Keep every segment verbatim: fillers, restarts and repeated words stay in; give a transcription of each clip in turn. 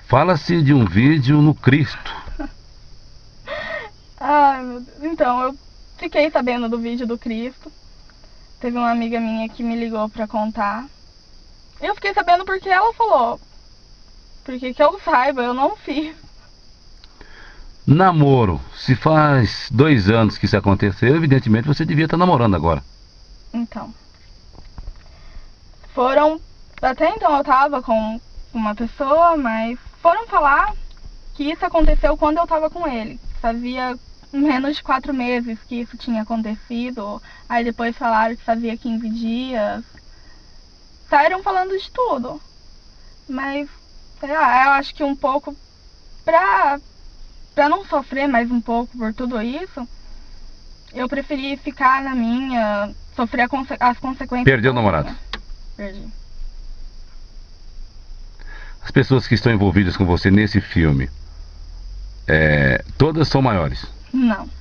Fala-se de um vídeo no Cristo. Ai, meu Deus. Então, eu fiquei sabendo do vídeo do Cristo. Teve uma amiga minha que me ligou pra contar. Eu fiquei sabendo porque ela falou. Porque que eu saiba, eu não fiz. Namoro. Se faz dois anos que isso aconteceu, evidentemente você devia estar namorando agora. Então. Foram... Até então eu tava com uma pessoa, mas foram falar que isso aconteceu quando eu tava com ele. Fazia menos de quatro meses que isso tinha acontecido. Aí depois falaram que fazia quinze dias. Saíram falando de tudo. Mas, sei lá, eu acho que um pouco pra, pra não sofrer mais um pouco por tudo isso, eu preferi ficar na minha, sofrer a conse as consequências. Perdeu o namorado? Perdi. As pessoas que estão envolvidas com você nesse filme, é, todas são maiores? Não.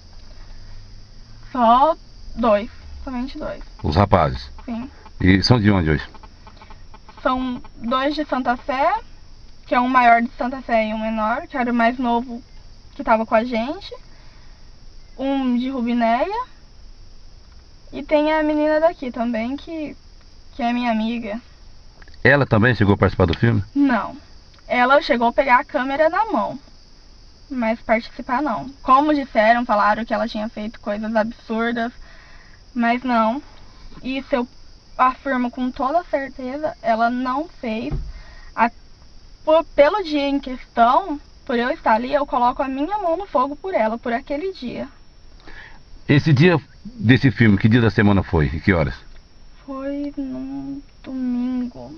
Só dois. Somente dois. Os rapazes? Sim. E são de onde hoje? São dois de Santa Fé, que é um maior de Santa Fé e um menor, que era o mais novo que estava com a gente. Um de Rubinéia. E tem a menina daqui também, que, que é minha amiga. Ela também chegou a participar do filme? Não. Ela chegou a pegar a câmera na mão. Mas participar não. Como disseram, falaram que ela tinha feito coisas absurdas. Mas não. Isso eu afirmo com toda certeza. Ela não fez. A, por, pelo dia em questão, por eu estar ali, eu coloco a minha mão no fogo por ela, por aquele dia. Esse dia desse filme, que dia da semana foi? E que horas? Foi num domingo.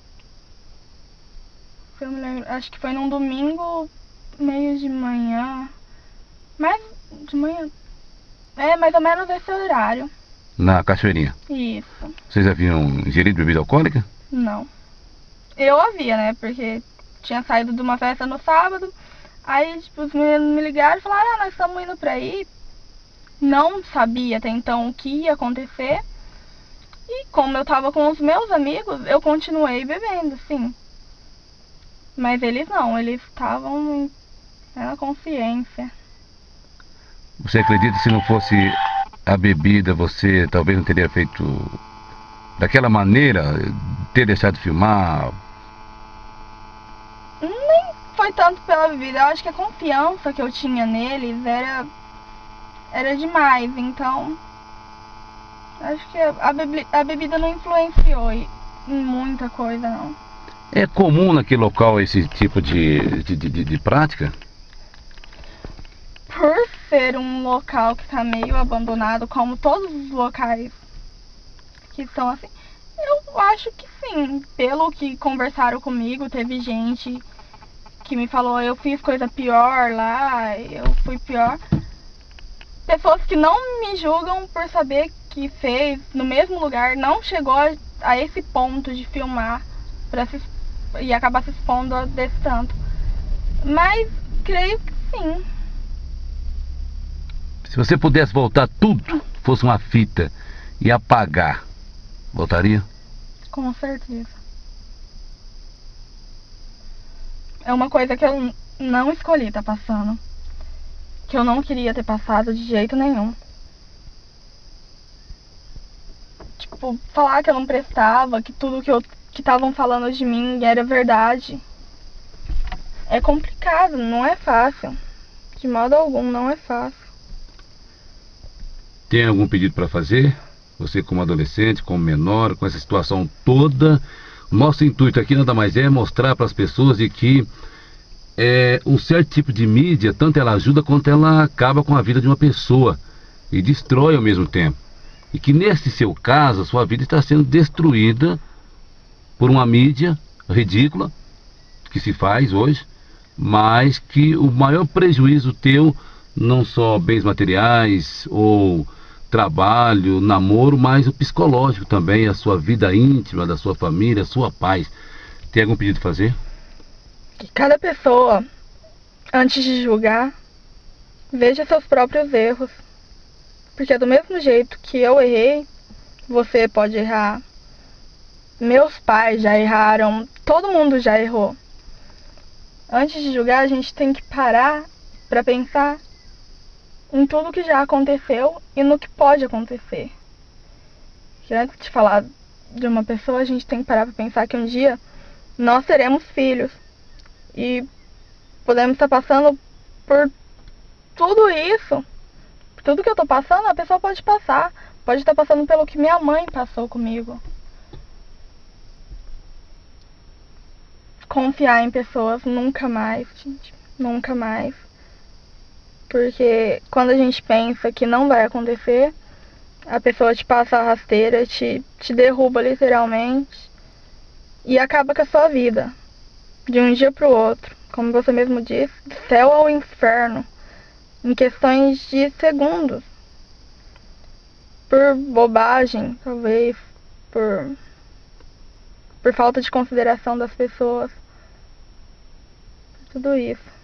Eu me lembro, acho que foi num domingo, meio de manhã. Mais de manhã. É, mais ou menos esse horário. Na Cachoeirinha? Isso. Vocês haviam ingerido bebida alcoólica? Não. Eu havia, né? Porque tinha saído de uma festa no sábado. Aí, tipo, os meninos me ligaram e falaram, ah, nós estamos indo pra aí. Não sabia até então o que ia acontecer. E como eu tava com os meus amigos, eu continuei bebendo, sim. Mas eles não, eles estavam na consciência. Você acredita que se não fosse a bebida, você talvez não teria feito daquela maneira, ter deixado de filmar? Nem foi tanto pela bebida, eu acho que a confiança que eu tinha neles era, era demais, então acho que a, bebi, a bebida não influenciou em muita coisa, não. É comum naquele local esse tipo de, de, de, de prática? Por ser um local que está meio abandonado, como todos os locais que são assim, eu acho que sim. Pelo que conversaram comigo, teve gente que me falou, eu fiz coisa pior lá, eu fui pior. Pessoas que não me julgam por saber que fez no mesmo lugar, não chegou a, a esse ponto de filmar pra se, e acabar se expondo desse tanto. Mas creio que sim. Se você pudesse voltar tudo, fosse uma fita, e apagar, voltaria? Com certeza. É uma coisa que eu não escolhi tá passando. Que eu não queria ter passado de jeito nenhum. Tipo, falar que eu não prestava, que tudo que eu que estavam falando de mim era verdade. É complicado, não é fácil. De modo algum, não é fácil. Tem algum pedido para fazer? Você como adolescente, como menor, com essa situação toda, o nosso intuito aqui nada mais é mostrar para as pessoas de que é, um certo tipo de mídia, tanto ela ajuda quanto ela acaba com a vida de uma pessoa e destrói ao mesmo tempo. E que nesse seu caso, a sua vida está sendo destruída por uma mídia ridícula que se faz hoje, mas que o maior prejuízo teu, não só bens materiais ou trabalho, namoro, mas o psicológico também, a sua vida íntima, da sua família, a sua paz. Tem algum pedido a fazer? Que cada pessoa, antes de julgar, veja seus próprios erros. Porque do mesmo jeito que eu errei, você pode errar. Meus pais já erraram, todo mundo já errou. Antes de julgar, a gente tem que parar para pensar em tudo que já aconteceu e no que pode acontecer. Que antes de falar de uma pessoa, a gente tem que parar para pensar que um dia nós teremos filhos e podemos estar passando por tudo isso. Por tudo que eu tô passando, a pessoa pode passar. Pode estar passando pelo que minha mãe passou comigo. Confiar em pessoas nunca mais, gente. Nunca mais. Porque quando a gente pensa que não vai acontecer, a pessoa te passa a rasteira, te, te derruba literalmente e acaba com a sua vida. De um dia pro outro. Como você mesmo disse, do céu ao inferno. Em questões de segundos. Por bobagem, talvez. Por, por falta de consideração das pessoas. Tudo isso.